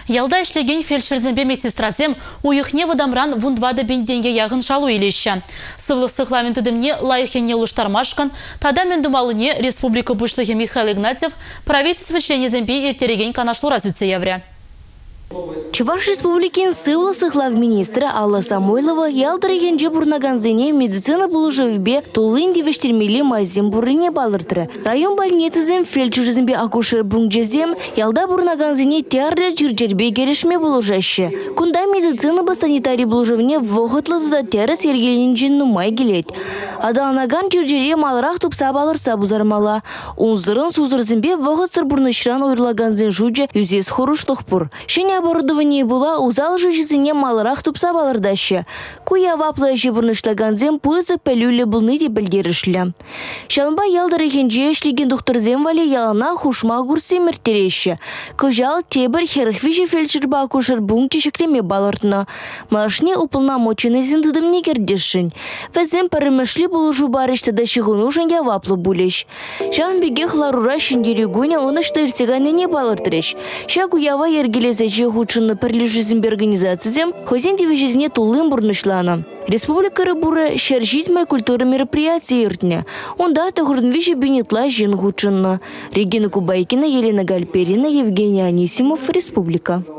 Ялда ішлеген фельдшерзенбе медсестрасем уйықне вадамран вундвады бенденге яғын шалу елеші. Сывлық сықлавентідімне лайықене луштармашкан, тада мен думалыне республика бұшлығы Михаил Игнатьев правительство членезембе ертереген канашлура зүтсе евре. Чуваш республикин сывлы сыхлав министра Алла Самойлова ялдырыгенже бурнаганзене медицина булужевбе тулын девештермели мазем бурыне балыртыры. Район больницызем фельдшерзембе акушер бунгжезем ялда бурнаганзене тярлер чирчербе керешме булужаще. Кунда медицина ба санитарий булужевне вғытлы да терес ергеленжен нумай келет. Адалнаган чирчере малырақ тупса балырса бузармала. Унзырын сузырзембе вғытсыр бурнышран ойырлаганзен жуджа юзес хоруштық бұр. Оборудование была у залжижизине малырах тупса балырдаще. Куя ваплая жибурныштаганзем пызы пелюле булны де білдерішлі. Шалынба ялдырыхенже ешлеген докторзем вали ялана хушма гурсы мертереші. Кожал тебір херхвижі фельдшерба акушер бунчи шеклеме балыртына. Малашне уполномоченный зіндідімне кердешін. Вәзем пәрімішлі бұлыжу барышты да шығынушын я ваплы булеш. Шалынбеге хларура шындерегуня оны штырсеганене балыртыреш. Ша куява ергелезі худшынны пірлішізімбе организациям хозин девежізіне тулым бұрнышлана. Республика Рыбура шаржитмай культура мероприятий иртня. Онда тағырдынвежі бенетла жин худшынны. Регина Кубайкина, Елена Гальперина, Евгений Анисимов, Республика.